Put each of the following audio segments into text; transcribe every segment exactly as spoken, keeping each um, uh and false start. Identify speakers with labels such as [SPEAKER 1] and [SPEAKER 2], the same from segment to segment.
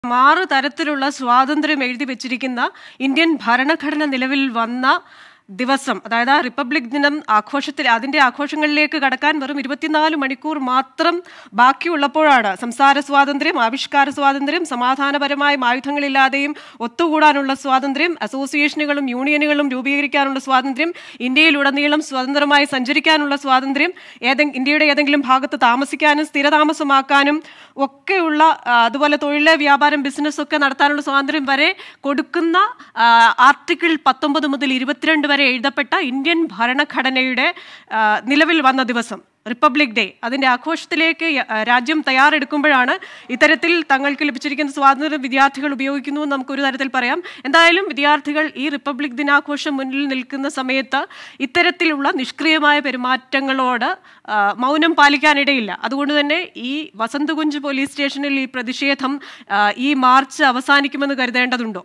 [SPEAKER 1] ആറ് തരത്തിലുള്ള സ്വാതന്ത്ര്യം എഴുതി വെച്ചിരിക്കുന്ന ഇന്ത്യൻ ഭരണഘടന നിലവിൽ വന്ന ദിവസം, അതായത് റിപ്പബ്ലിക് ദിനം ആഘോഷത്തിൽ അതിൻ്റെ ആഘോഷങ്ങളിലേക്ക് കടക്കാൻ വെറും ഇരുപത്തിനാല് മണിക്കൂർ മാത്രം ബാക്കിയുള്ളപ്പോഴാണ് സംസാര സ്വാതന്ത്ര്യം, ആവിഷ്കാര സ്വാതന്ത്ര്യം, സമാധാനപരമായും ആയുധങ്ങളില്ലാതെയും ഒത്തുകൂടാനുള്ള സ്വാതന്ത്ര്യം, അസോസിയേഷനുകളും യൂണിയനുകളും രൂപീകരിക്കാനുള്ള സ്വാതന്ത്ര്യം, ഇന്ത്യയിലുടനീളം സ്വതന്ത്രമായി സഞ്ചരിക്കാനുള്ള സ്വാതന്ത്ര്യം, ഏതെങ്കിലും ഇന്ത്യയുടെ ഏതെങ്കിലും ഭാഗത്ത് താമസിക്കാനും സ്ഥിരതാമസമാക്കാനും ഒക്കെയുള്ള, അതുപോലെ തൊഴിൽ, വ്യാപാരം, ബിസിനസ് ഒക്കെ നടത്താനുള്ള സ്വാതന്ത്ര്യം വരെ കൊടുക്കുന്ന ആർട്ടിക്കിൾ പത്തൊമ്പത് മുതൽ ഇരുപത്തിരണ്ട് വരെ എഴുതപ്പെട്ട ഇന്ത്യൻ ഭരണഘടനയുടെ നിലവിൽ വന്ന ദിവസം, റിപ്പബ്ലിക് ഡേ, അതിൻ്റെ ആഘോഷത്തിലേക്ക് രാജ്യം തയ്യാറെടുക്കുമ്പോഴാണ് ഇത്തരത്തിൽ തങ്ങൾക്ക് ലഭിച്ചിരിക്കുന്ന സ്വാതന്ത്ര്യം വിദ്യാർത്ഥികൾ ഉപയോഗിക്കുന്നു എന്ന് നമുക്കൊരു തരത്തിൽ പറയാം. എന്തായാലും വിദ്യാർത്ഥികൾ ഈ റിപ്പബ്ലിക് ദിനാഘോഷം മുന്നിൽ നിൽക്കുന്ന സമയത്ത് ഇത്തരത്തിലുള്ള നിഷ്ക്രിയമായ പെരുമാറ്റങ്ങളോട് മൗനം പാലിക്കാനിടയില്ല. അതുകൊണ്ട് തന്നെ ഈ വസന്തകുഞ്ച് പോലീസ് സ്റ്റേഷനിൽ ഈ പ്രതിഷേധം, ഈ മാർച്ച് അവസാനിക്കുമെന്ന് കരുതേണ്ടതുണ്ടോ?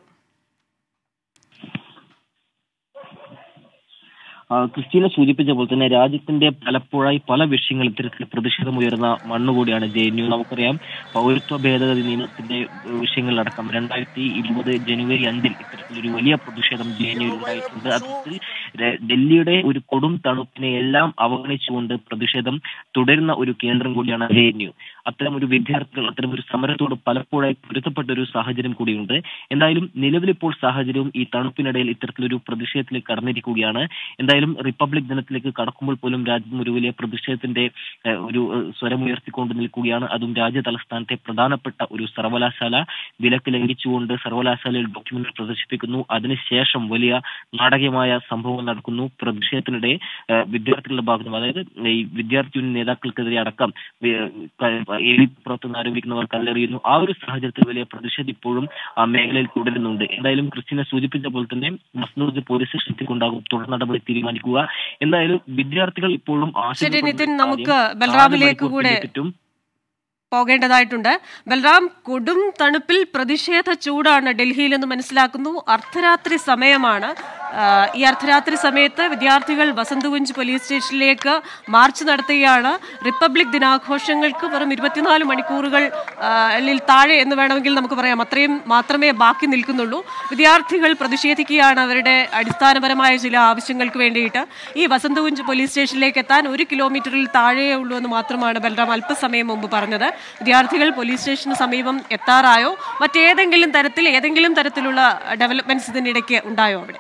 [SPEAKER 2] ക്രിസ്റ്റീന സൂചിപ്പിച്ച പോലെ തന്നെ രാജ്യത്തിന്റെ പലപ്പോഴായി പല വിഷയങ്ങൾ ഇത്തരത്തിൽ പ്രതിഷേധമുയർന്ന മണ്ണുകൂടിയാണ് ജെ എൻ യു. നമുക്കറിയാം, പൗരത്വ ഭേദഗതി നിയമത്തിന്റെ വിഷയങ്ങളിലടക്കം രണ്ടായിരത്തി ഇരുപത് ജനുവരി അഞ്ചിൽ ഇത്തരത്തിലൊരു വലിയ പ്രതിഷേധം ജെ എൻ യുവിൽ ഉണ്ടായിട്ടുണ്ട്. അതിൽ ഡൽഹിയുടെ ഒരു കൊടും തണുപ്പിനെ എല്ലാം അവഗണിച്ചുകൊണ്ട് പ്രതിഷേധം തുടരുന്ന ഒരു കേന്ദ്രം കൂടിയാണ് ജെ എൻ യു. അത്തരം ഒരു വിദ്യാർത്ഥികൾ അത്തരം ഒരു സമരത്തോട് പലപ്പോഴായി പൊരുത്തപ്പെട്ട ഒരു സാഹചര്യം കൂടിയുണ്ട്. എന്തായാലും നിലവിലിപ്പോൾ സാഹചര്യവും ഈ തണുപ്പിനിടയിൽ ഇത്തരത്തിലൊരു പ്രതിഷേധത്തിലേക്ക് കടന്നിരിക്കുകയാണ്. എന്തായാലും റിപ്പബ്ലിക് ദിനത്തിലേക്ക് കടക്കുമ്പോൾ പോലും രാജ്യം ഒരു വലിയ പ്രതിഷേധത്തിന്റെ ഒരു സ്വരമുയർത്തിക്കൊണ്ട് നിൽക്കുകയാണ്. അതും രാജ്യ തലസ്ഥാനത്തെ പ്രധാനപ്പെട്ട ഒരു സർവകലാശാല വിലക്ക് ലംഘിച്ചുകൊണ്ട് സർവകലാശാലയിൽ ഡോക്യുമെന്റ് പ്രദർശിപ്പിക്കുന്നു. അതിനുശേഷം വലിയ നാടകീയമായ സംഭവങ്ങൾ നടക്കുന്നു. പ്രതിഷേധത്തിനിടെ വിദ്യാർത്ഥികളുടെ ഭാഗത്തും, അതായത് ഈ വിദ്യാർത്ഥി യൂണിയൻ നേതാക്കൾക്കെതിരെ അടക്കം പുറത്തുനിന്ന് ആരോപിക്കുന്നവർ കല്ലെറിയുന്നു. ആ ഒരു സാഹചര്യത്തിൽ വലിയ പ്രതിഷേധം ഇപ്പോഴും ആ മേഖലയിൽ തുടരുന്നുണ്ട്. എന്തായാലും ക്രിസ്റ്റീന സൂചിപ്പിച്ച പോലെ തന്നെ വസന്തകുഞ്ച് പോലീസ് സ്റ്റേഷനിലേക്കുണ്ടാകും തുടർ നടപടി തീരുമാനിക്കുക. എന്തായാലും വിദ്യാർത്ഥികൾ ഇപ്പോഴും
[SPEAKER 1] നമുക്ക് ബൽറാമിലേക്ക് കൂടെ പോകേണ്ടതായിട്ടുണ്ട്. ബൽറാം, കൊടും തണുപ്പിൽ പ്രതിഷേധ ചൂടാണ് ഡൽഹിയിൽ എന്ന് മനസ്സിലാക്കുന്നു. അർദ്ധരാത്രി സമയമാണ്. ഈ അർദ്ധരാത്രി സമയത്ത് വിദ്യാർത്ഥികൾ വസന്തകുഞ്ച് പോലീസ് സ്റ്റേഷനിലേക്ക് മാർച്ച് നടത്തുകയാണ്. റിപ്പബ്ലിക് ദിനാഘോഷങ്ങൾക്ക് വെറും ഇരുപത്തിനാല് മണിക്കൂറുകൾ താഴെ എന്ന് വേണമെങ്കിൽ നമുക്ക് പറയാം, അത്രയും മാത്രമേ ബാക്കി നിൽക്കുന്നുള്ളൂ. വിദ്യാർത്ഥികൾ പ്രതിഷേധിക്കുകയാണ് അവരുടെ അടിസ്ഥാനപരമായ ചില ആവശ്യങ്ങൾക്ക് വേണ്ടിയിട്ട്. ഈ വസന്തകുഞ്ച് പോലീസ് സ്റ്റേഷനിലേക്ക് എത്താൻ ഒരു കിലോമീറ്ററിൽ താഴെയേ ഉള്ളൂ എന്ന് മാത്രമാണ് ബൽറാം അല്പസമയം മുമ്പ് പറഞ്ഞത്. വിദ്യാർത്ഥികൾ പോലീസ് സ്റ്റേഷന് സമീപം എത്താറായോ? മറ്റേതെങ്കിലും തരത്തിൽ ഏതെങ്കിലും തരത്തിലുള്ള ഡെവലപ്മെന്റ്സ് ഇതിനിടയ്ക്ക് ഉണ്ടായോ അവിടെ?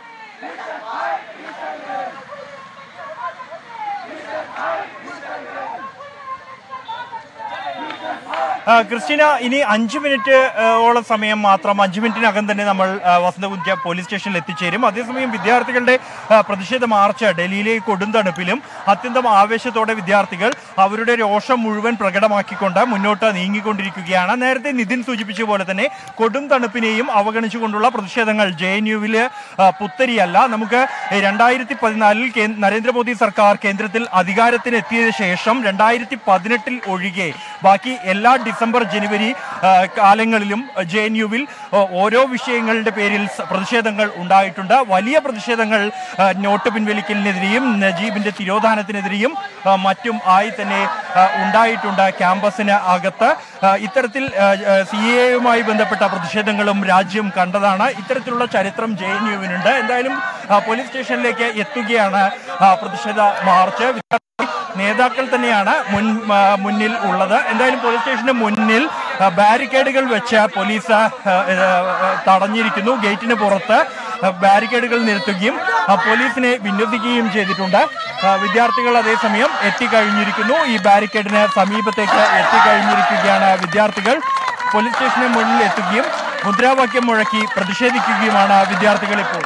[SPEAKER 3] ക്രിസ്റ്റീന, ഇനി അഞ്ചു മിനിറ്റ് ഓളം സമയം മാത്രം, അഞ്ചു മിനിറ്റിനകം തന്നെ നമ്മൾ വസന്തകുഞ്ച് പോലീസ് സ്റ്റേഷനിൽ എത്തിച്ചേരും. അതേസമയം വിദ്യാർത്ഥികളുടെ പ്രതിഷേധ മാർച്ച് ഡൽഹിയിലെ കൊടുംതണുപ്പിലും അത്യന്തം ആവേശത്തോടെ വിദ്യാർത്ഥികൾ അവരുടെ രോഷം മുഴുവൻ പ്രകടമാക്കിക്കൊണ്ട് മുന്നോട്ട് നീങ്ങിക്കൊണ്ടിരിക്കുകയാണ്. നേരത്തെ നിതിൻ സൂചിപ്പിച്ച പോലെ തന്നെ കൊടും തണുപ്പിനെയും അവഗണിച്ചുകൊണ്ടുള്ള പ്രതിഷേധങ്ങൾ ജെ എൻ യുവിൽ പുത്തരിയല്ല. നമുക്ക് രണ്ടായിരത്തി പതിനാലിൽ നരേന്ദ്രമോദി സർക്കാർ കേന്ദ്രത്തിൽ അധികാരത്തിനെത്തിയ ശേഷം രണ്ടായിരത്തി പതിനെട്ടിൽ ഒഴികെ ബാക്കി എല്ലാ ഡിസംബർ ജനുവരി കാലങ്ങളിലും ജെ എൻ യുവിൽ ഓരോ വിഷയങ്ങളുടെ പേരിൽ പ്രതിഷേധങ്ങൾ ഉണ്ടായിട്ടുണ്ട്. വലിയ പ്രതിഷേധങ്ങൾ നോട്ട് പിൻവലിക്കലിനെതിരെയും നജീബിന്റെ തിരോധാനത്തിനെതിരെയും മറ്റും ആയി തന്നെ ഉണ്ടായിട്ടുണ്ട്. ക്യാമ്പസിന് അകത്ത് ഇത്തരത്തിൽ സി എയുമായി ബന്ധപ്പെട്ട പ്രതിഷേധങ്ങളും രാജ്യം കണ്ടതാണ്. ഇത്തരത്തിലുള്ള ചരിത്രം ജെ എൻ യുവിനുണ്ട്. എന്തായാലും പോലീസ് സ്റ്റേഷനിലേക്ക് എത്തുകയാണ് പ്രതിഷേധ മാർച്ച്. നേതാക്കൾ തന്നെയാണ് മുൻ മുന്നിൽ ഉള്ളത്. എന്തായാലും പോലീസ് സ്റ്റേഷന് മുന്നിൽ ബാരിക്കേഡുകൾ വെച്ച് പോലീസ് തടഞ്ഞിരിക്കുന്നു. ഗേറ്റിന് പുറത്ത് ബാരിക്കേഡുകൾ നിർത്തുകയും പോലീസിനെ വിന്യസിക്കുകയും ചെയ്തിട്ടുണ്ട്. വിദ്യാർത്ഥികൾ അതേസമയം എത്തിക്കഴിഞ്ഞിരിക്കുന്നു. ഈ ബാരിക്കേഡിന് സമീപത്തേക്ക് എത്തിക്കഴിഞ്ഞിരിക്കുകയാണ് വിദ്യാർത്ഥികൾ. പോലീസ് സ്റ്റേഷന് മുന്നിൽ എത്തുകയും മുദ്രാവാക്യം മുഴക്കി പ്രതിഷേധിക്കുകയുമാണ് വിദ്യാർത്ഥികൾ ഇപ്പോൾ.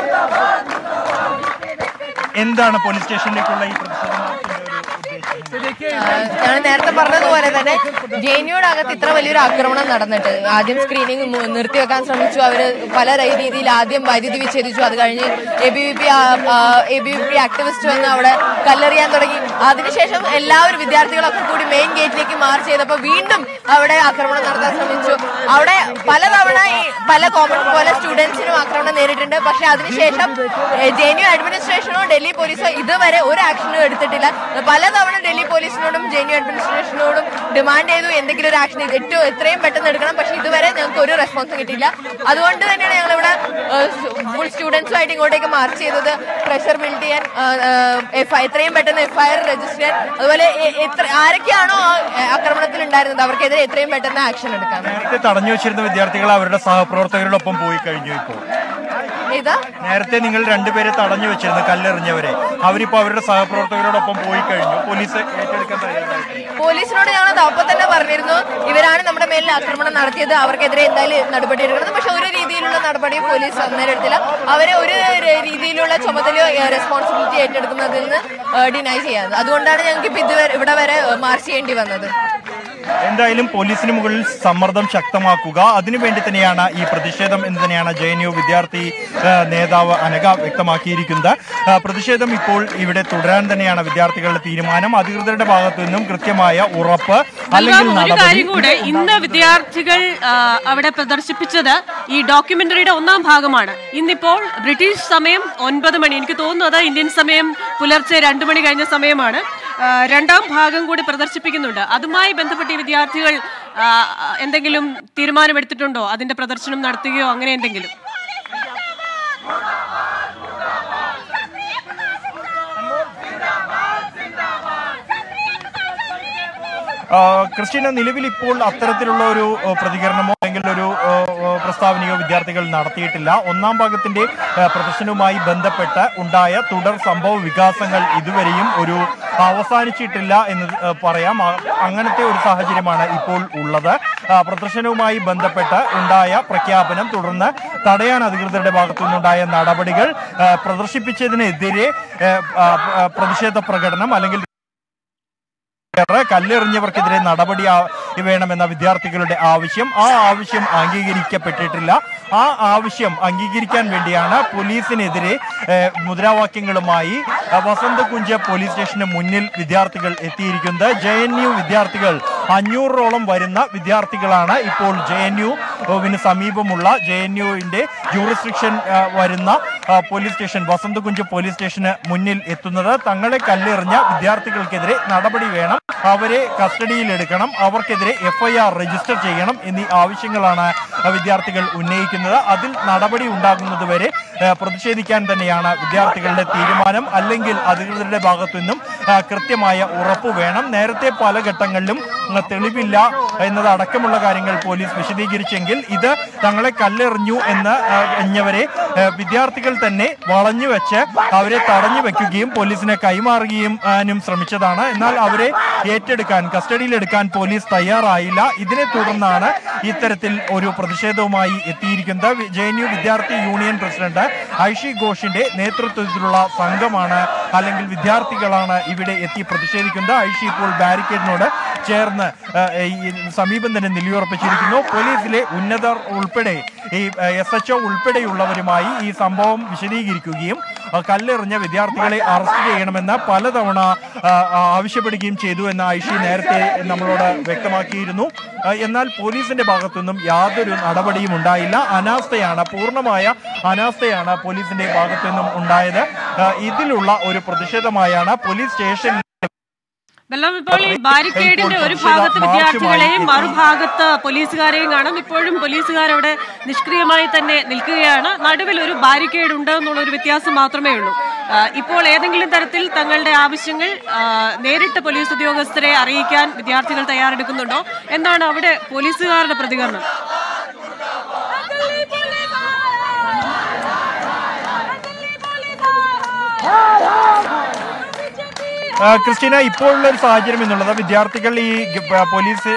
[SPEAKER 3] എന്താണ് പോലീസ് സ്റ്റേഷനിലേക്കുള്ള ഈ പ്രതിഷേധ മാർച്ചിന്റെ ഒരു ഉദ്ദേശം?
[SPEAKER 4] ഞാൻ നേരത്തെ പറഞ്ഞതുപോലെ തന്നെ ജെ എൻ യുവിനകത്ത് ഇത്ര വലിയൊരു ആക്രമണം നടന്നിട്ട് ആദ്യം സ്ക്രീനിങ് നിർത്തിവെക്കാൻ ശ്രമിച്ചു. അവര് പല രീതിയിൽ ആദ്യം വൈദ്യുതി വിച്ഛേദിച്ചു. അത് കഴിഞ്ഞ് A B V P A B V P activist വന്ന് അവിടെ കല്ലെറിയാൻ തുടങ്ങി. അതിനുശേഷം എല്ലാവരും വിദ്യാർത്ഥികളൊക്കെ കൂടി മെയിൻ ഗേറ്റിലേക്ക് മാർച്ച് ചെയ്തപ്പോൾ വീണ്ടും അവിടെ ആക്രമണം നടത്താൻ ശ്രമിച്ചു. അവിടെ പലതവണ പല കോമൺ പോലെ സ്റ്റുഡൻസിനും ആക്രമണം നേരിട്ടുണ്ട്. പക്ഷെ അതിനുശേഷം ജെ എൻ യു അഡ്മിനിസ്ട്രേഷനോ ഡൽഹി പോലീസോ ഇതുവരെ ഒരു ആക്ഷനും എടുത്തിട്ടില്ല. പലതവണ ഡൽഹി പോലീസിനോടും ജെ എൻ യു അഡ്മിനിസ്ട്രേഷനോടും ഡിമാൻഡ് ചെയ്തു എന്തെങ്കിലും ഒരു ആക്ഷൻ ഏറ്റവും എത്രയും പെട്ടെന്ന് എടുക്കണം. പക്ഷെ ഇതുവരെ ഞങ്ങൾക്ക് ഒരു റെസ്പോൺസും കിട്ടിയില്ല. അതുകൊണ്ട് തന്നെയാണ് ഞങ്ങൾ ഇവിടെ ഫുൾ സ്റ്റുഡൻസുമായിട്ട് ഇങ്ങോട്ടേക്ക് മാർച്ച് ചെയ്തത്. പ്രഷർ ബിൽഡ് ചെയ്യാൻ, എഫ് എത്രയും പെട്ടെന്ന് എഫ് ഐ ആർ രജിസ്റ്റർ ചെയ്യാൻ, അതുപോലെ എത്ര ആരൊക്കെയാണോ ആക്രമണത്തിൽ ഉണ്ടായിരുന്നത് അവർക്കെതിരെ എത്രയും പെട്ടെന്ന് ആക്ഷൻ എടുക്കാം.
[SPEAKER 3] നേരത്തെ തടഞ്ഞു വെച്ചിരുന്ന വിദ്യാർത്ഥികൾ അവരുടെ സഹപ്രവർത്തകരോടൊപ്പം പോയി കഴിഞ്ഞു. ഇപ്പോൾ നേരത്തെ നിങ്ങൾ രണ്ടുപേരെ തടഞ്ഞു വെച്ചിരുന്നു, കല്ലെറിഞ്ഞവരെ. അവരിപ്പോ അവരുടെ സഹപ്രവർത്തകരോടൊപ്പം പോയി കഴിഞ്ഞു. പോലീസ് ഏറ്റെടുക്കാൻ തയ്യാറായി.
[SPEAKER 4] പോലീസിനോട് ഞങ്ങൾ അപ്പം തന്നെ പറഞ്ഞിരുന്നു ഇവരാണ് നമ്മുടെ മേലിൽ ആക്രമണം നടത്തിയത്, അവർക്കെതിരെ എന്തായാലും നടപടി എടുക്കണം. പക്ഷെ ഒരു രീതിയിലുള്ള നടപടിയും പോലീസ് അന്നേരം എടുത്തില്ല. അവരെ ഒരു രീതിയിലുള്ള ചുമതലയോ റെസ്പോൺസിബിലിറ്റി ഏറ്റെടുക്കുന്നതിൽ നിന്ന് ഡിനൈ ചെയ്യാറ്. അതുകൊണ്ടാണ് ഞങ്ങൾക്ക് ഇപ്പൊ ഇതുവരെ ഇവിടെ വരെ മാർച്ച് ചെയ്യേണ്ടി വന്നത്.
[SPEAKER 3] എന്തായാലും പോലീസിന് മുകളിൽ സമ്മർദ്ദം ശക്തമാക്കുക, അതിനുവേണ്ടി തന്നെയാണ് ഈ പ്രതിഷേധം എന്ന് തന്നെയാണ് ജെ എൻ യു വിദ്യാർത്ഥി നേതാവ് അനഘ വ്യക്തമാക്കിയിരിക്കുന്നത്. പ്രതിഷേധം ഇപ്പോൾ ഇവിടെ തുടരാൻ തന്നെയാണ് വിദ്യാർത്ഥികളുടെ തീരുമാനം. അധികൃതരുടെ ഭാഗത്തു നിന്നും കൃത്യമായ ഉറപ്പ് അല്ലെങ്കിൽ
[SPEAKER 1] ഒരു കാര്യം കൂടെ, ഇന്ന് വിദ്യാർത്ഥികൾ അവിടെ പ്രദർശിപ്പിച്ചത് ഈ ഡോക്യുമെന്ററിയുടെ ഒന്നാം ഭാഗമാണ്. ഇന്നിപ്പോൾ ബ്രിട്ടീഷ് സമയം ഒൻപത് മണി, എനിക്ക് തോന്നുന്നു അത് ഇന്ത്യൻ സമയം പുലർച്ചെ രണ്ടു മണി കഴിഞ്ഞ സമയമാണ്. രണ്ടാം ഭാഗം കൂടി പ്രദർശിപ്പിക്കുന്നുണ്ട്. അതുമായി ബന്ധപ്പെട്ട് ഈ വിദ്യാർത്ഥികൾ എന്തെങ്കിലും തീരുമാനമെടുത്തിട്ടുണ്ടോ? അതിന്റെ പ്രദർശനം നടത്തുകയോ അങ്ങനെ എന്തെങ്കിലും?
[SPEAKER 3] ക്രിസ്റ്റീന, നിലവിൽ ഇപ്പോൾ അത്തരത്തിലുള്ള ഒരു പ്രതികരണമോ അല്ലെങ്കിൽ ഒരു പ്രസ്താവനയോ വിദ്യാർത്ഥികൾ നടത്തിയിട്ടില്ല. ഒന്നാം ഭാഗത്തിന്റെ പ്രദർശനവുമായി ബന്ധപ്പെട്ട് ഉണ്ടായ തുടർ സംഭവ വികാസങ്ങൾ ഇതുവരെയും ഒരു അവസാനിച്ചിട്ടില്ല എന്ന് പറയാം. അങ്ങനത്തെ ഒരു സാഹചര്യമാണ് ഇപ്പോൾ ഉള്ളത്. പ്രദർശനവുമായി ബന്ധപ്പെട്ട് ഉണ്ടായ പ്രഖ്യാപനം, തുടർന്ന് തടയാൻ അധികൃതരുടെ ഭാഗത്തു നിന്നുണ്ടായ നടപടികൾ, പ്രദർശിപ്പിച്ചതിനെതിരെ പ്രതിഷേധ പ്രകടനം അല്ലെങ്കിൽ കല്ലെറിഞ്ഞവർക്കെതിരെ നടപടി വേണമെന്ന വിദ്യാർത്ഥികളുടെ ആവശ്യം, ആ ആവശ്യം അംഗീകരിക്കപ്പെട്ടിട്ടില്ല. ആ ആവശ്യം അംഗീകരിക്കാൻ വേണ്ടിയാണ് പോലീസിനെതിരെ മുദ്രാവാക്യങ്ങളുമായി വസന്തകുഞ്ച് പോലീസ് സ്റ്റേഷന് മുന്നിൽ വിദ്യാർത്ഥികൾ എത്തിയിരിക്കുന്നത്. ജെ എൻ യു വിദ്യാർത്ഥികൾ അഞ്ഞൂറോളം വരുന്ന വിദ്യാർത്ഥികളാണ് ഇപ്പോൾ ജെ എൻ യുവിന് സമീപമുള്ള ജെ എൻ യുവിന്റെ ജൂറിസ്ഡിക്ഷൻ വരുന്ന പോലീസ് സ്റ്റേഷൻ വസന്തകുഞ്ച് പോലീസ് സ്റ്റേഷന് മുന്നിൽ എത്തുന്നത്. തങ്ങളെ കല്ലെറിഞ്ഞ വിദ്യാർത്ഥികൾക്കെതിരെ നടപടി വേണം, അവരെ കസ്റ്റഡിയിലെടുക്കണം, അവർക്കെതിരെ എഫ് ഐ ആർ രജിസ്റ്റർ ചെയ്യണം എന്നീ ആവശ്യങ്ങളാണ് വിദ്യാർത്ഥികൾ ഉന്നയിക്കുന്നത്. അതിൽ നടപടി ഉണ്ടാകുന്നതുവരെ പ്രതിഷേധിക്കാൻ തന്നെയാണ് വിദ്യാർത്ഥികളുടെ തീരുമാനം. അല്ലെങ്കിൽ അധികൃതരുടെ ഭാഗത്തു നിന്നും കൃത്യമായ ഉറപ്പ് വേണം. നേരത്തെ പല ഘട്ടങ്ങളിലും തെളിവില്ല എന്നതടക്കമുള്ള കാര്യങ്ങൾ പോലീസ് വിശദീകരിച്ചെങ്കിൽ ഇത് തങ്ങളെ കല്ലെറിഞ്ഞു എന്ന് എഞ്ഞവരെ വിദ്യാർത്ഥികൾ തന്നെ വളഞ്ഞു വെച്ച് അവരെ തടഞ്ഞു വെക്കുകയും പോലീസിനെ കൈമാറുകയും ശ്രമിച്ചതാണ്. എന്നാൽ അവരെ ഏറ്റെടുക്കാൻ, കസ്റ്റഡിയിലെടുക്കാൻ പോലീസ് തയ്യാറായില്ല. ഇതിനെ തുടർന്നാണ് ഇത്തരത്തിൽ ഒരു പ്രതിഷേധവുമായി എത്തിയിരിക്കുന്നത്. ജെ എൻ യു വിദ്യാർത്ഥി യൂണിയൻ പ്രസിഡന്റ് ഐഷി ഘോഷിന്റെ നേതൃത്വത്തിലുള്ള സംഘമാണ് അല്ലെങ്കിൽ വിദ്യാർത്ഥികളാണ് ഇവിടെ എത്തി പ്രതിഷേധിക്കുന്നത്. ഐഷി ഇപ്പോൾ ബാരിക്കേഡിനോട് ചേർന്ന് സമീപം തന്നെ നിലയുറപ്പിച്ചിരിക്കുന്നു. പോലീസിലെ ഉന്നതർ ഉൾപ്പെടെ ഈ എസ് എച്ച് ഒ ഉൾപ്പെടെയുള്ളവരുമായി ഈ സംഭവം വിശദീകരിക്കുകയും കല്ലെറിഞ്ഞ വിദ്യാർത്ഥികളെ അറസ്റ്റ് ചെയ്യണമെന്ന് പലതവണ ആവശ്യപ്പെടുകയും ചെയ്തു എന്ന് ഐഷി നേരത്തെ നമ്മളോട് വ്യക്തമാക്കിയിരുന്നു. എന്നാൽ പോലീസിന്റെ ഭാഗത്തുനിന്നും യാതൊരു നടപടിയും ഉണ്ടായില്ല. അനാസ്ഥയാണ്, പൂർണ്ണമായ അനാസ്ഥയാണ് പോലീസിന്റെ ഭാഗത്തു നിന്നും ഉണ്ടായത്. ഇതിലുള്ള ഒരു പ്രതിഷേധമായാണ് പോലീസ് സ്റ്റേഷൻ
[SPEAKER 1] വെള്ളം ഇപ്പോൾ ഈ ബാരിക്കേഡിന്റെ ഒരു ഭാഗത്ത് വിദ്യാർത്ഥികളെയും മറുഭാഗത്ത് പോലീസുകാരെയും കാണാം. ഇപ്പോഴും പോലീസുകാരവിടെ നിഷ്ക്രിയമായി തന്നെ നിൽക്കുകയാണ്. നടുവിൽ ഒരു ബാരിക്കേഡ് ഉണ്ട് എന്നുള്ള ഒരു വ്യത്യാസം മാത്രമേ ഉള്ളൂ. ഇപ്പോൾ ഏതെങ്കിലും തരത്തിൽ തങ്ങളുടെ ആവശ്യങ്ങൾ നേരിട്ട് പോലീസ് ഉദ്യോഗസ്ഥരെ അറിയിക്കാൻ വിദ്യാർത്ഥികൾ തയ്യാറെടുക്കുന്നുണ്ടോ എന്നാണ് അവിടെ പോലീസുകാരുടെ പ്രതികരണം.
[SPEAKER 3] ക്രിസ്റ്റീന, ഇപ്പോഴുള്ള ഒരു സാഹചര്യം എന്നുള്ളത് വിദ്യാർത്ഥികൾ ഈ പോലീസ്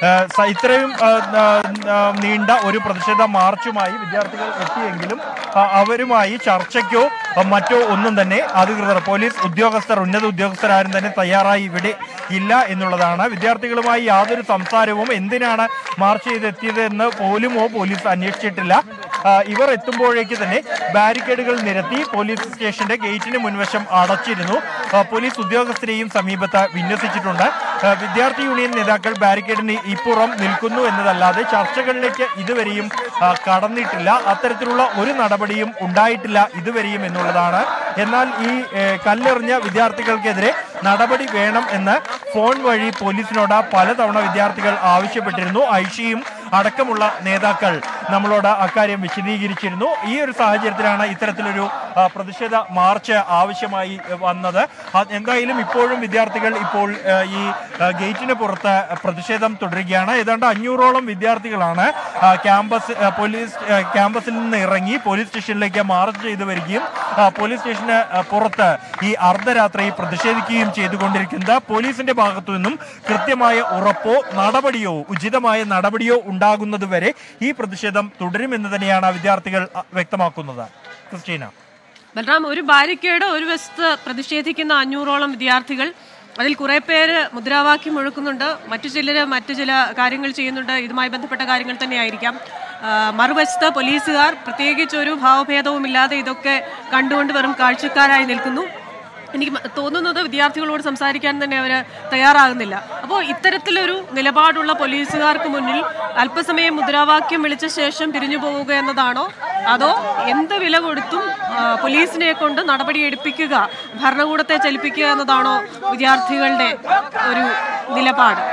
[SPEAKER 3] ഇത്രയും നീണ്ട ഒരു പ്രതിഷേധ മാർച്ചുമായി വിദ്യാർത്ഥികൾ എത്തിയെങ്കിലും അവരുമായി ചർച്ചയ്ക്കോ മറ്റോ ഒന്നും തന്നെ അധികൃതർ, പോലീസ് ഉദ്യോഗസ്ഥർ, ഉന്നത ഉദ്യോഗസ്ഥരാരും തന്നെ തയ്യാറായി ഇവിടെ ഇല്ല എന്നുള്ളതാണ്. വിദ്യാർത്ഥികളുമായി യാതൊരു സംസാരവും എന്തിനാണ് മാർച്ച് ചെയ്തെത്തിയത് എന്ന് പോലുമോ പോലീസ് അന്വേഷിച്ചിട്ടില്ല. ഇവർ എത്തുമ്പോഴേക്ക് തന്നെ ബാരിക്കേഡുകൾ നിരത്തി പോലീസ് സ്റ്റേഷന്റെ ഗേറ്റിന് മുൻവശം അടച്ചിരുന്നു. പോലീസ് ഉദ്യോഗസ്ഥരെയും സമീപത്ത് വിന്യസിച്ചിട്ടുണ്ട്. വിദ്യാർത്ഥി യൂണിയൻ നേതാക്കൾ ബാരിക്കേഡിന് ഇപ്പുറം നിൽക്കുന്നു എന്നതല്ലാതെ ചർച്ചകളിലേക്ക് ഇതുവരെയും കടന്നിട്ടില്ല. അത്തരത്തിലുള്ള ഒരു നടപടിയും ഉണ്ടായിട്ടില്ല ഇതുവരെയും എന്നുള്ളതാണ്. എന്നാൽ ഈ കല്ലെറിഞ്ഞ വിദ്യാർത്ഥികൾക്കെതിരെ നടപടി വേണം എന്ന് ഫോൺ വഴി പോലീസിനോട് പലതവണ വിദ്യാർത്ഥികൾ ആവശ്യപ്പെട്ടിരുന്നു. ഐഷിയും അടക്കമുള്ള നേതാക്കൾ നമ്മളോട് അക്കാര്യം വിശദീകരിച്ചിരുന്നു. ഈ ഒരു സാഹചര്യത്തിലാണ് ഇത്തരത്തിലൊരു പ്രതിഷേധ മാർച്ച് ആവശ്യമായി വന്നത്. എന്തായാലും ഇപ്പോഴും വിദ്യാർത്ഥികൾ ഇപ്പോൾ ഈ ഗേറ്റിന് പുറത്ത് പ്രതിഷേധം തുടരുകയാണ്. ഏതാണ്ട് അഞ്ഞൂറോളം വിദ്യാർത്ഥികളാണ് ക്യാമ്പസ് പോലീസ് ക്യാമ്പസിൽ നിന്ന് ഇറങ്ങി പോലീസ് സ്റ്റേഷനിലേക്ക് മാർച്ച് ചെയ്തു വരികയും പോലീസ് സ്റ്റേഷന് പുറത്ത് ഈ അർദ്ധരാത്രി പ്രതിഷേധിക്കുകയും ചെയ്തുകൊണ്ടിരിക്കുന്നത്. പോലീസിന്റെ ഭാഗത്തു നിന്നും കൃത്യമായ ഉറപ്പോ നടപടിയോ ഉചിതമായ നടപടിയോ ഉണ്ടാകുന്നത് വരെ ഈ പ്രതിഷേധം തുടരുമെന്ന് തന്നെയാണ് വിദ്യാർത്ഥികൾ വ്യക്തമാക്കുന്നത്. ക്രിസ്റ്റീന.
[SPEAKER 1] ബൽറാം, ഒരു ബാരിക്കേഡ് ഒരു വശത്ത് പ്രതിഷേധിക്കുന്ന അഞ്ഞൂറോളം വിദ്യാർത്ഥികൾ, അതിൽ കുറെ പേര് മുദ്രാവാക്യം മുഴക്കുന്നുണ്ട്, മറ്റു ചിലര് മറ്റു ചില കാര്യങ്ങൾ ചെയ്യുന്നുണ്ട്. ഇതുമായി ബന്ധപ്പെട്ട കാര്യങ്ങൾ തന്നെയായിരിക്കാം. മറുവശത്ത് പോലീസുകാർ പ്രത്യേകിച്ച് ഒരു ഭാവഭേദവുമില്ലാതെ ഇതൊക്കെ കണ്ടുകൊണ്ട് വെറും കാഴ്ചക്കാരായി നിൽക്കുന്നു. എനിക്ക് തോന്നുന്നത് വിദ്യാർത്ഥികളോട് സംസാരിക്കാൻ തന്നെ അവർ തയ്യാറാകുന്നില്ല. അപ്പോൾ ഇത്തരത്തിലൊരു നിലപാടുള്ള പോലീസുകാർക്ക് മുന്നിൽ അല്പസമയം മുദ്രാവാക്യം വിളിച്ച ശേഷം പിരിഞ്ഞു പോവുക എന്നതാണോ, അതോ എന്ത് വില കൊടുത്തും പോലീസിനെ കൊണ്ട് നടപടിയെടുപ്പിക്കുക, ഭരണകൂടത്തെ ചലിപ്പിക്കുക എന്നതാണോ വിദ്യാർത്ഥികളുടെ ഒരു നിലപാട്?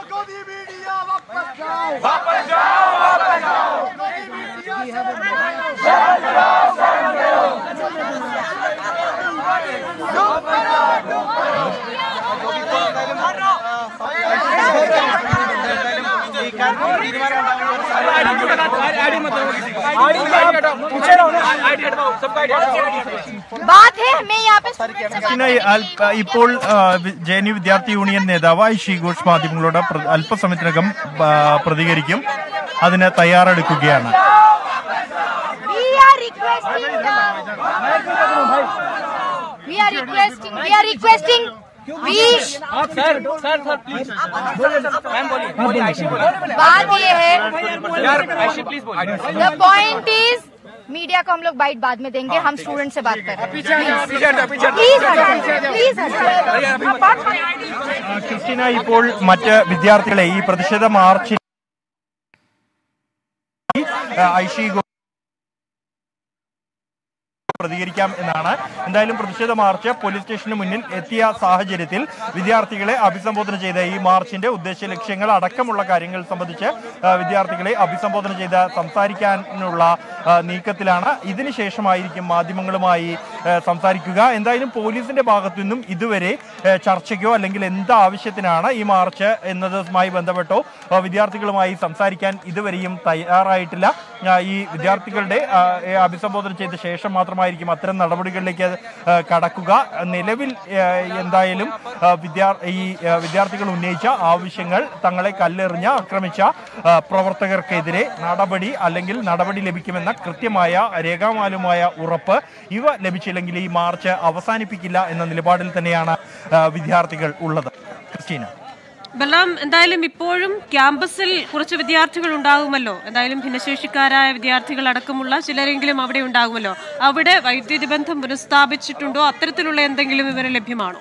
[SPEAKER 3] ഇപ്പോൾ ജെ എൻ യു വിദ്യാർത്ഥി യൂണിയൻ നേതാവ് ഐഷി ഘോഷ് മാധ്യമങ്ങളോട് അല്പസമയത്തിനകം പ്രതികരിക്കും. അതിന് തയ്യാറെടുക്കുകയാണ്.
[SPEAKER 5] We are requesting, we are requesting, we sir, sir, sir, please. Ma'am बोलिए, बोलिए आयशी बोलिए. बात ये है, यार आयशी प्लीज बोलिए. The point is, मीडिया को हम लोग बाइट बाद में देंगे, हम स्टूडेंट से बात कर रहे हैं.
[SPEAKER 3] ക്രിസ്റ്റീന, ഇപ്പോൾ മറ്റ് വിദ്യാർത്ഥികളെ ഈ പ്രതിഷേധ മാർച്ചിൽ ഐഷി പ്രതികരിക്കാം എന്നാണ്. എന്തായാലും പ്രതിഷേധ മാർച്ച് പോലീസ് സ്റ്റേഷന് മുന്നിൽ എത്തിയ സാഹചര്യത്തിൽ വിദ്യാർത്ഥികളെ അഭിസംബോധന ചെയ്ത ഈ മാർച്ചിന്റെ ഉദ്ദേശ ലക്ഷ്യങ്ങൾ അടക്കമുള്ള കാര്യങ്ങൾ സംബന്ധിച്ച് വിദ്യാർത്ഥികളെ അഭിസംബോധന ചെയ്ത് സംസാരിക്കാനുള്ള നീക്കത്തിലാണ്. ഇതിനുശേഷമായിരിക്കും മാധ്യമങ്ങളുമായി സംസാരിക്കുക. എന്തായാലും പോലീസിന്റെ ഭാഗത്തു നിന്നും ഇതുവരെ ചർച്ചയ്ക്കോ അല്ലെങ്കിൽ എന്ത് ആവശ്യത്തിനാണ് ഈ മാർച്ച് എന്നതുമായി ബന്ധപ്പെട്ടോ വിദ്യാർത്ഥികളുമായി സംസാരിക്കാൻ ഇതുവരെയും തയ്യാറായിട്ടില്ല. ഈ വിദ്യാർത്ഥികളുടെ അഭിസംബോധന ചെയ്ത ശേഷം മാത്രമായിരിക്കും അത്തരം നടപടികളിലേക്ക് കടക്കുക. നിലവിൽ എന്തായാലും വിദ്യാ ഈ വിദ്യാർത്ഥികൾ ഉന്നയിച്ച ആവശ്യങ്ങൾ, തങ്ങളെ കല്ലെറിഞ്ഞ ആക്രമിച്ച പ്രവർത്തകർക്കെതിരെ നടപടി അല്ലെങ്കിൽ നടപടി ലഭിക്കുമെന്ന കൃത്യമായ രേഖാമൂലമായ ഉറപ്പ്, ഇവ ലഭിച്ചില്ലെങ്കിൽ ഈ മാർച്ച് അവസാനിപ്പിക്കില്ല എന്ന നിലപാടിൽ തന്നെയാണ് വിദ്യാർത്ഥികൾ ഉള്ളത്. ക്രിസ്റ്റീന.
[SPEAKER 1] ബൽറാം, എന്തായാലും ഇപ്പോഴും ക്യാമ്പസിൽ കുറച്ച് വിദ്യാർത്ഥികൾ ഉണ്ടാകുമല്ലോ. എന്തായാലും ഭിന്നശേഷിക്കാരായ വിദ്യാർത്ഥികൾ അടക്കമുള്ള ചിലരെങ്കിലും അവിടെ ഉണ്ടാകുമല്ലോ. അവിടെ വൈദ്യുതി ബന്ധം പുനഃസ്ഥാപിച്ചിട്ടുണ്ടോ? അത്തരത്തിലുള്ള എന്തെങ്കിലും വിവരം ലഭ്യമാണോ?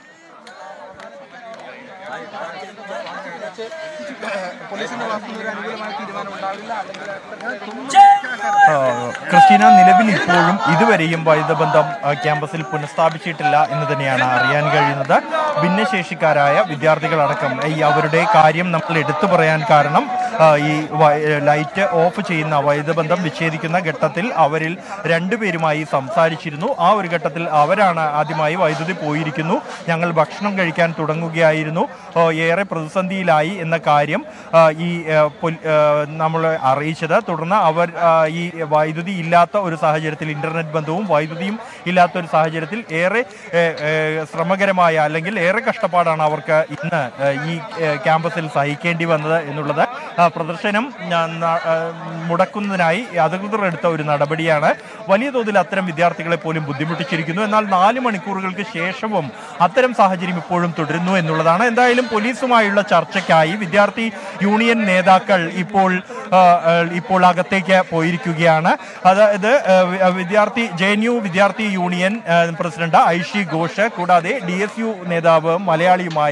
[SPEAKER 3] ക്രിസ്റ്റീന, നിലവിൽ ഇപ്പോഴും ഇതുവരെയും വൈദ്യുതബന്ധം ക്യാമ്പസിൽ പുനഃസ്ഥാപിച്ചിട്ടില്ല എന്ന് തന്നെയാണ് അറിയാൻ കഴിയുന്നത്. ഭിന്നശേഷിക്കാരായ വിദ്യാർത്ഥികളടക്കം ഈ അവരുടെ കാര്യം നമ്മൾ എടുത്തു പറയാൻ കാരണം ഈ ലൈറ്റ് ഓഫ് ചെയ്യുന്ന വൈദ്യുതബന്ധം വിച്ഛേദിക്കുന്ന ഘട്ടത്തിൽ അവരിൽ രണ്ടുപേരുമായി സംസാരിച്ചിരുന്നു. ആ ഒരു ഘട്ടത്തിൽ അവരാണ് ആദ്യമായി വൈദ്യുതി പോയിരിക്കുന്നു, ഞങ്ങൾ ഭക്ഷണം കഴിക്കാൻ തുടങ്ങുകയായിരുന്നു, ഏറെ പ്രതിസന്ധിയിലായി ഉണ്ടായി എന്ന കാര്യം ഈ നമ്മൾ അറിയിച്ചത്. തുടർന്ന് അവർ ഈ വൈദ്യുതി ഇല്ലാത്ത ഒരു സാഹചര്യത്തിൽ, ഇന്റർനെറ്റ് ബന്ധവും വൈദ്യുതിയും ഇല്ലാത്ത ഒരു സാഹചര്യത്തിൽ ഏറെ ശ്രമകരമായ അല്ലെങ്കിൽ ഏറെ കഷ്ടപ്പാടാണ് അവർക്ക് ഇന്ന് ഈ ക്യാമ്പസിൽ സഹിക്കേണ്ടി വന്നത് എന്നുള്ളത് പ്രദർശനം മുടക്കുന്നതിനായി അധികൃതർ എടുത്ത ഒരു നടപടിയാണ്. വലിയ തോതിൽ അത്തരം വിദ്യാർത്ഥികളെ പോലും ബുദ്ധിമുട്ടിച്ചിരിക്കുന്നു. എന്നാൽ നാല് മണിക്കൂറുകൾക്ക് ശേഷവും അത്തരം സാഹചര്യം ഇപ്പോഴും തുടരുന്നു എന്നുള്ളതാണ്. എന്തായാലും പോലീസുമായുള്ള ചർച്ചയ്ക്കായി വിദ്യാർത്ഥി യൂണിയൻ നേതാക്കൾ ഇപ്പോൾ ഇപ്പോൾ അകത്തേക്ക് പോയിരിക്കുകയാണ്. അതായത് വിദ്യാർത്ഥി ജെ എൻ യു വിദ്യാർത്ഥി യൂണിയൻ പ്രസിഡന്റ് ഐഷി ഘോഷ്, കൂടാതെ ഡി എസ് യു നേതാവ് മലയാളിയുമായ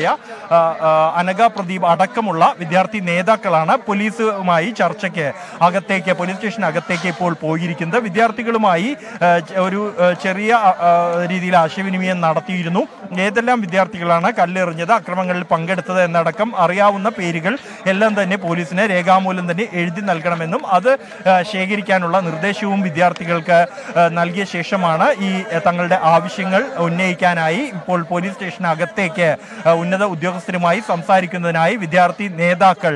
[SPEAKER 3] അനഘ പ്രദീപ് അടക്കമുള്ള വിദ്യാർത്ഥി നേതാക്കളാണ് പോലീസുമായി ചർച്ചയ്ക്ക് അകത്തേക്ക് പോലീസ് സ്റ്റേഷൻ അകത്തേക്ക് ഇപ്പോൾ പോയിരിക്കുന്നത്. വിദ്യാർത്ഥികളുമായി ഒരു ചെറിയ രീതിയിൽ ആശയവിനിമയം നടത്തിയിരുന്നു. ഏതെല്ലാം വിദ്യാർത്ഥികളാണ് കല്ലെറിഞ്ഞത്, അക്രമങ്ങളിൽ പങ്കെടുത്തത് എന്നടക്കം അറിയാവുന്ന പേരുകൾ എല്ലാം തന്നെ പോലീസിന് രേഖാമൂലം തന്നെ എഴുതി നൽകണമെന്നും അത് ശേഖരിക്കാനുള്ള നിർദ്ദേശവും വിദ്യാർത്ഥികൾക്ക് നൽകിയ ശേഷമാണ് ഈ തങ്ങളുടെ ആവശ്യങ്ങൾ ഉന്നയിക്കാനായി ഇപ്പോൾ പോലീസ് സ്റ്റേഷനകത്തേക്ക് ഉന്നത ഉദ്യോഗസ്ഥരുമായി സംസാരിക്കുന്നതിനായി വിദ്യാർത്ഥി നേതാക്കൾ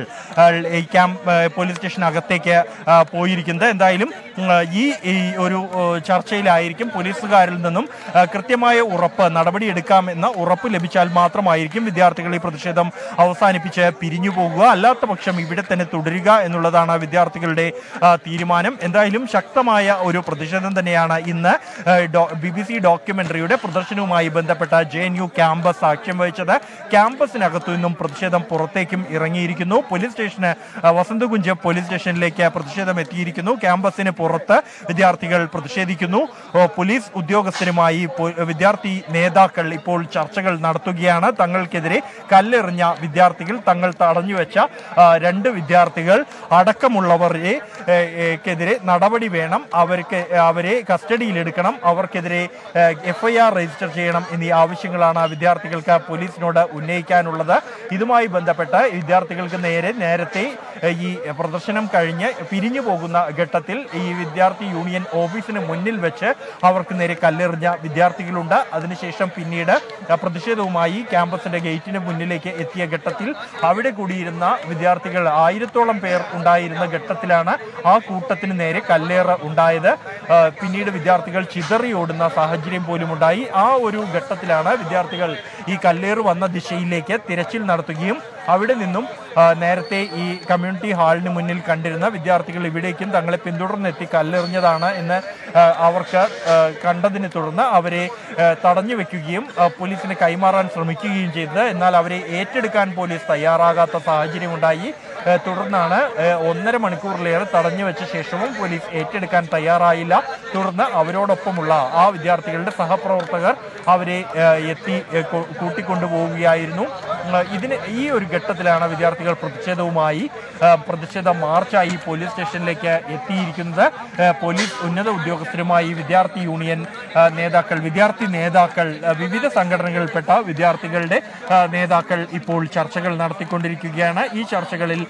[SPEAKER 3] ഈ ക്യാമ്പ് പോലീസ് സ്റ്റേഷനകത്തേക്ക് പോയിരിക്കുന്നത്. എന്തായാലും ഈ ഒരു ചർച്ചയിലായിരിക്കും പോലീസുകാരിൽ നിന്നും കൃത്യമായ ഉറപ്പ് നടപടിയെടുക്കാമെന്ന ഉറപ്പ് ലഭിച്ചാൽ മാത്രമായിരിക്കും വിദ്യാർത്ഥികൾ ഈ പ്രതിഷേധം അവസാനിപ്പിച്ച് പിരിഞ്ഞു പോകുക. അല്ലാത്ത പക്ഷം ഇവിടെ തന്നെ തുടരുക എന്നുള്ളതാണ് വിദ്യാർത്ഥികളുടെ തീരുമാനം. എന്തായാലും ശക്തമായ ഒരു പ്രതിഷേധം തന്നെയാണ് ഇന്ന് ബി ബി സി ഡോക്യുമെന്ററിയുടെ പ്രദർശനവുമായി ബന്ധപ്പെട്ട ജെ എൻ യു ക്യാമ്പസ് സാക്ഷ്യം വഹിച്ചത്. ക്യാമ്പസിനകത്തു നിന്നും പ്രതിഷേധം പുറത്തേക്കും ഇറങ്ങിയിരിക്കുന്നു. പോലീസ് സ്റ്റേഷന് വസന്തകുഞ്ച് പോലീസ് സ്റ്റേഷനിലേക്ക് പ്രതിഷേധം എത്തിയിരിക്കുന്നു. ക്യാമ്പസിന് പുറത്ത് വിദ്യാർത്ഥികൾ പ്രതിഷേധിക്കുന്നു. പോലീസ് ഉദ്യോഗസ്ഥരുമായി വിദ്യാർത്ഥി നേതാക്കൾ ഇപ്പോൾ ചർച്ചകൾ നടത്തുകയാണ്. തങ്ങൾക്കെതിരെ കല്ലെറിഞ്ഞ വിദ്യാർത്ഥികൾ, തങ്ങൾ തടഞ്ഞുവെച്ച രണ്ട് വിദ്യാർത്ഥികൾ അടക്കമുള്ളവരെ ക്കെതിരെ നടപടി വേണം, അവർക്ക് അവരെ കസ്റ്റഡിയിലെടുക്കണം, അവർക്കെതിരെ എഫ് ഐ ആർ രജിസ്റ്റർ ചെയ്യണം എന്നീ ആവശ്യങ്ങളാണ് വിദ്യാർത്ഥികൾക്ക് പോലീസിനോട് ഉന്നയിക്കാനുള്ളത്. ഇതുമായി ബന്ധപ്പെട്ട് വിദ്യാർത്ഥികൾക്ക് നേരെ നേരത്തെ ഈ പ്രദർശനം കഴിഞ്ഞ് പിരിഞ്ഞു പോകുന്ന ഘട്ടത്തിൽ ഈ വിദ്യാർത്ഥി യൂണിയൻ ഓഫീസിന് മുന്നിൽ വെച്ച് അവർക്ക് നേരെ കല്ലെറിഞ്ഞ വിദ്യാർത്ഥികളുണ്ട്. അതിനുശേഷം പിന്നീട് പ്രതിഷേധവുമായി ക്യാമ്പസിന്റെ ഗേറ്റിന് മുന്നിലേക്ക് എത്തിയ ഘട്ടത്തിൽ അവിടെ കൂടിയിരുന്ന വിദ്യാർത്ഥികൾ ആയിരത്തോളം പേർ ഉണ്ടായിരുന്ന ഘട്ടത്തിലാണ് ആ കൂട്ടത്തിന് നേരെ കല്ലേറ് ഉണ്ടായത്. പിന്നീട് വിദ്യാർത്ഥികൾ ചിതറിയോടുന്ന സാഹചര്യം പോലും ഉണ്ടായി. ആ ഒരു ഘട്ടത്തിലാണ് വിദ്യാർത്ഥികൾ ഈ കല്ലേറ് വന്ന ദിശയിലേക്ക് തിരച്ചിൽ നടത്തുകയും അവിടെ നിന്നും നേരത്തെ ഈ കമ്മ്യൂണിറ്റി ഹാളിന് മുന്നിൽ കണ്ടിരുന്ന വിദ്യാർത്ഥികൾ ഇവിടേക്കും തങ്ങളെ പിന്തുടർന്നെത്തി കല്ലെറിഞ്ഞതാണ് എന്ന് അവർക്ക് കണ്ടതിനെ തുടർന്ന് അവരെ തടഞ്ഞു വെക്കുകയും പോലീസിന് കൈമാറാൻ ശ്രമിക്കുകയും ചെയ്തത്. എന്നാൽ അവരെ ഏറ്റെടുക്കാൻ പോലീസ് തയ്യാറാകാത്ത സാഹചര്യമുണ്ടായി. തുടർന്നാണ് ഒന്നര മണിക്കൂറിലേറെ തടഞ്ഞു വെച്ച ശേഷവും പോലീസ് ഏറ്റെടുക്കാൻ തയ്യാറായില്ല. തുടർന്ന് അവരോടൊപ്പമുള്ള ആ വിദ്യാർത്ഥികളുടെ സഹപ്രവർത്തകർ അവരെ എത്തി കൂട്ടിക്കൊണ്ടുപോവുകയായിരുന്നു. ഇതിന് ഈ ഒരു ഘട്ടത്തിലാണ് വിദ്യാർത്ഥികൾ പ്രതിഷേധവുമായി പ്രതിഷേധ മാർച്ചായി പോലീസ് സ്റ്റേഷനിലേക്ക് എത്തിയിരിക്കുന്നത്. പോലീസ് ഉന്നത ഉദ്യോഗസ്ഥരുമായി വിദ്യാർത്ഥി യൂണിയൻ നേതാക്കൾ, വിദ്യാർത്ഥി നേതാക്കൾ, വിവിധ സംഘടനകളിൽപ്പെട്ട വിദ്യാർത്ഥികളുടെ നേതാക്കൾ ഇപ്പോൾ ചർച്ചകൾ നടത്തിക്കൊണ്ടിരിക്കുകയാണ്. ഈ ചർച്ചകളിൽ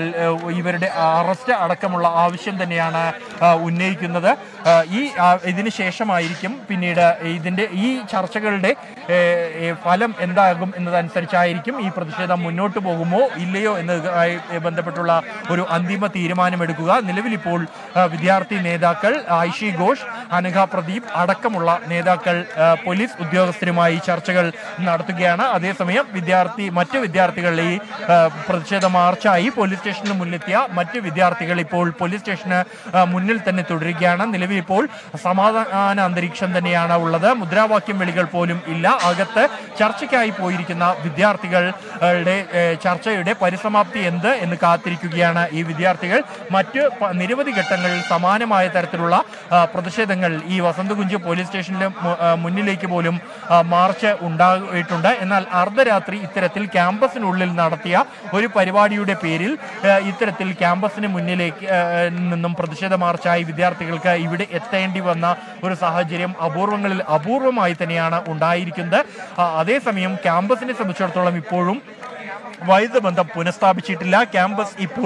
[SPEAKER 3] ഇവരുടെ അറസ്റ്റ് അടക്കമുള്ള ആവശ്യം തന്നെയാണ് ഉന്നയിക്കുന്നത്. ഈ ഇതിന് ശേഷമായിരിക്കും പിന്നീട് ഇതിന്റെ ഈ ചർച്ചകളുടെ ഫലം എന്താകും എന്നതനുസരിച്ചായിരിക്കും ഈ പ്രതിഷേധം മുന്നോട്ട് പോകുമോ ഇല്ലയോ എന്നതുമായി ബന്ധപ്പെട്ടുള്ള ഒരു അന്തിമ തീരുമാനമെടുക്കുക. നിലവിലിപ്പോൾ വിദ്യാർത്ഥി നേതാക്കൾ ഐഷി ഘോഷ്, അനഘ പ്രദീപ് അടക്കമുള്ള നേതാക്കൾ പോലീസ് ഉദ്യോഗസ്ഥരുമായി ചർച്ചകൾ നടത്തുകയാണ്. അതേസമയം വിദ്യാർത്ഥി മറ്റ് വിദ്യാർത്ഥികൾ ഈ പ്രതിഷേധ മാർച്ചായി പോലീസ് സ്റ്റേഷന് മുന്നിലെത്തിയ മറ്റ് വിദ്യാർത്ഥികൾ ഇപ്പോൾ പോലീസ് സ്റ്റേഷന് മുന്നിൽ തന്നെ തുടരുകയാണ്. നിലവിൽ ഇപ്പോൾ സമാധാന അന്തരീക്ഷം തന്നെയാണ് ഉള്ളത്. മുദ്രാവാക്യം വിളികൾ പോലും ഇല്ല. അകത്ത് ചർച്ചയ്ക്കായി പോയിരിക്കുന്ന വിദ്യാർത്ഥികളുടെ ചർച്ചയുടെ പരിസമാപ്തി എന്ത് എന്ന് കാത്തിരിക്കുകയാണ് ഈ വിദ്യാർത്ഥികൾ. മറ്റ് നിരവധി ഘട്ടങ്ങളിൽ സമാനമായ തരത്തിലുള്ള പ്രതിഷേധങ്ങൾ ഈ വസന്തകുഞ്ച് പോലീസ് സ്റ്റേഷന്റെ മുന്നിലേക്ക് പോലും മാർച്ച് ഉണ്ടായിട്ടുണ്ട്. എന്നാൽ അർദ്ധരാത്രി ഇത്തരത്തിൽ ക്യാമ്പസിനുള്ളിൽ നടത്തിയ ഒരു പരിപാടിയുടെ പേരിൽ ഇത്തരത്തിൽ ക്യാമ്പസിന് മുന്നിലേക്ക് നിന്നും പ്രതിഷേധ മാർച്ചായി വിദ്യാർത്ഥികൾക്ക് ഇവിടെ എത്തേണ്ടി വന്ന ഒരു സാഹചര്യം അപൂർവങ്ങളിൽ അപൂർവമായി തന്നെയാണ് ഉണ്ടായിരിക്കുന്നത്. അതേസമയം ക്യാമ്പസിനെ സംബന്ധിച്ചിടത്തോളം ഇപ്പോഴും വൈദ്യുത ബന്ധം പുനഃസ്ഥാപിച്ചിട്ടില്ല. ക്യാമ്പസ് ഇപ്പോഴും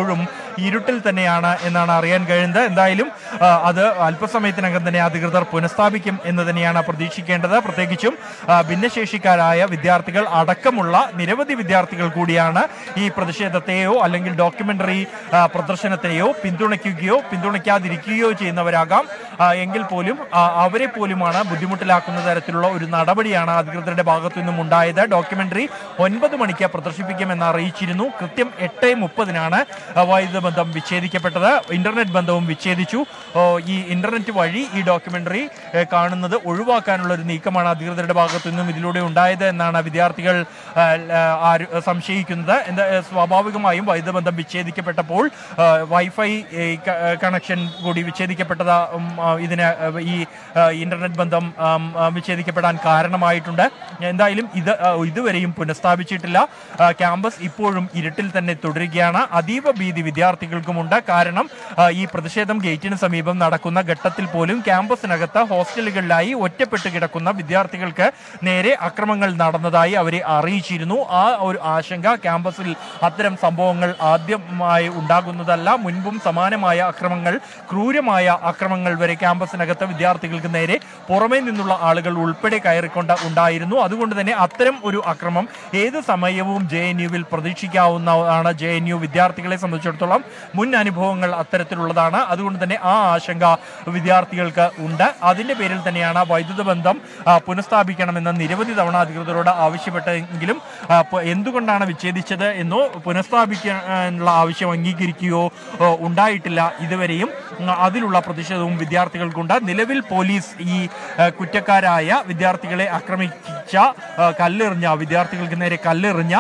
[SPEAKER 3] ഇരുട്ടിൽ തന്നെയാണ് എന്നാണ് അറിയാൻ കഴിയുന്നത്. എന്തായാലും അത് അല്പസമയത്തിനകം തന്നെ അധികൃതർ പുനഃസ്ഥാപിക്കും എന്ന് തന്നെയാണ് പ്രതീക്ഷിക്കേണ്ടത്. പ്രത്യേകിച്ചും ഭിന്നശേഷിക്കാരായ വിദ്യാർത്ഥികൾ അടക്കമുള്ള നിരവധി വിദ്യാർത്ഥികൾ കൂടിയാണ് ഈ പ്രതിഷേധത്തെയോ അല്ലെങ്കിൽ ഡോക്യുമെന്ററി പ്രദർശനത്തെയോ പിന്തുണയ്ക്കുകയോ പിന്തുണയ്ക്കാതിരിക്കുകയോ ചെയ്യുന്നവരാകാം. എങ്കിൽ പോലും അവരെ പോലുമാണ് ബുദ്ധിമുട്ടിലാക്കുന്ന തരത്തിലുള്ള ഒരു നടപടിയാണ് അധികൃതരുടെ ഭാഗത്തു നിന്നും ഉണ്ടായത്. ഡോക്യുമെന്ററി ഒൻപത് മണിക്ക് പ്രദർശിപ്പിക്കുമെന്ന് അറിയിച്ചിരുന്നു. കൃത്യം എട്ട് മുപ്പതിനാണ് വൈദ്യുത ബന്ധം വിച്ഛേദിക്കപ്പെട്ടത്. ഇന്റർനെറ്റ് ബന്ധവും വിച്ഛേദിച്ചു. ഈ ഇന്റർനെറ്റ് വഴി ഈ ഡോക്യുമെന്ററി കാണുന്നത് ഒഴിവാക്കാനുള്ള ഒരു നീക്കമാണ് അധികൃതരുടെ ഭാഗത്തു നിന്നും ഇതിലൂടെ ഉണ്ടായത് എന്നാണ് വിദ്യാർത്ഥികൾ സംശയിക്കുന്നത്. എന്താ സ്വാഭാവികമായും വൈദ്യുത ബന്ധം വിച്ഛേദിക്കപ്പെട്ടപ്പോൾ വൈഫൈ കണക്ഷൻ കൂടി വിച്ഛേദിക്കപ്പെട്ടത് ഇതിന് ഈ ഇന്റർനെറ്റ് ബന്ധം വിച്ഛേദിക്കപ്പെടാൻ കാരണമായിട്ടുണ്ട്. എന്തായാലും ഇത് ഇതുവരെയും പുനഃസ്ഥാപിച്ചിട്ടില്ല. ക്യാമ്പസ് ഇപ്പോഴും ഇരുട്ടിൽ തന്നെ തുടരുകയാണ്. അതീവ ഭീതി വിദ്യാർത്ഥികൾക്കുമുണ്ട്. കാരണം ഈ പ്രതിഷേധം ഗേറ്റിന് സമീപം നടക്കുന്ന ഘട്ടത്തിൽ പോലും ക്യാമ്പസിനകത്ത് ഹോസ്റ്റലുകളിലായി ഒറ്റപ്പെട്ട് കിടക്കുന്ന വിദ്യാർത്ഥികൾക്ക് നേരെ അക്രമങ്ങൾ നടന്നതായി അവരെ അറിയിച്ചിരുന്നു. ആ ഒരു ആശങ്ക ക്യാമ്പസിൽ അത്തരം സംഭവങ്ങൾ ആദ്യമായി ഉണ്ടാകുന്നതല്ല. മുൻപും സമാനമായ അക്രമങ്ങൾ, ക്രൂരമായ അക്രമങ്ങൾ വരെ ക്യാമ്പസിനകത്ത് വിദ്യാർത്ഥികൾക്ക് നേരെ പുറമേ നിന്നുള്ള ആളുകൾ ഉൾപ്പെടെ കയറിക്കൊണ്ട് ഉണ്ടായിരുന്നു. അതുകൊണ്ട് തന്നെ അത്തരം ഒരു അക്രമം ഏത് സമയവും ജെ എൻ യുവിൽ പ്രതീക്ഷിക്കാവുന്നതാണ്. ജെ എൻ യു വിദ്യാർത്ഥികളെ സംബന്ധിച്ചിടത്തോളം മുൻ അനുഭവങ്ങൾ അത്തരത്തിലുള്ളതാണ്. അതുകൊണ്ട് തന്നെ ആ ആശങ്ക വിദ്യാർത്ഥികൾക്ക് ഉണ്ട്. അതിന്റെ പേരിൽ തന്നെയാണ് വൈദ്യുത ബന്ധം പുനഃസ്ഥാപിക്കണമെന്ന് നിരവധി തവണ അധികൃതരോട് ആവശ്യപ്പെട്ടെങ്കിലും എന്തുകൊണ്ടാണ് വിച്ഛേദിച്ചത് എന്നോ പുനഃസ്ഥാപിക്കാനുള്ള ആവശ്യം അംഗീകരിക്കുകയോ ഉണ്ടായിട്ടില്ല ഇതുവരെയും. അതിലുള്ള പ്രതിഷേധവും വിദ്യാർത്ഥികൾക്കുണ്ട്. നിലവിൽ പോലീസ് ഈ കുറ്റക്കാരായ വിദ്യാർത്ഥികളെ ആക്രമിച്ച കല്ലെറിഞ്ഞ വിദ്യാർത്ഥികൾക്ക് നേരെ കല്ലെറിഞ്ഞ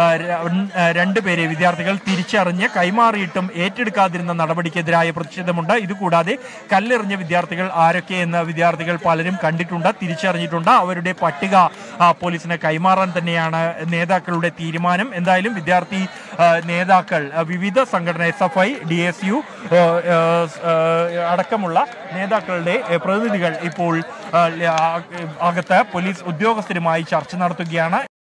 [SPEAKER 3] രണ്ടുപേരെ വിദ്യാർത്ഥികൾ തിരിച്ചറിഞ്ഞ് കൈമാറിയിട്ടും ഏറ്റെടുക്കാതിരുന്ന നടപടിക്കെതിരായ പ്രതിഷേധമുണ്ട്. ഇതുകൂടാതെ കല്ലെറിഞ്ഞ വിദ്യാർത്ഥികൾ ആരൊക്കെയെന്ന് വിദ്യാർത്ഥികൾ പലരും കണ്ടിട്ടുണ്ട്, തിരിച്ചറിഞ്ഞിട്ടുണ്ട്. അവരുടെ പട്ടിക പോലീസിന് കൈമാറാൻ തന്നെയാണ് നേതാക്കളുടെ തീരുമാനം. എന്തായാലും വിദ്യാർത്ഥി നേതാക്കൾ, വിവിധ സംഘടന, S F I, D S U അടക്കമുള്ള നേതാക്കളുടെ പ്രതിനിധികൾ ഇപ്പോൾ അകത്ത് പോലീസ് ഉദ്യോഗസ്ഥരുമായി ചർച്ച നടത്തുകയാണ്.